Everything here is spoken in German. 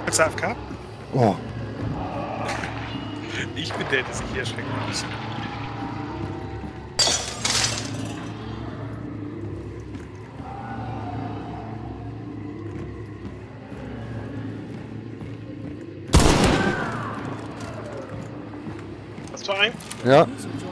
Bist du AFK? Oh. Ich bin der sich hier erschrecken muss. Hast du einen? Ja.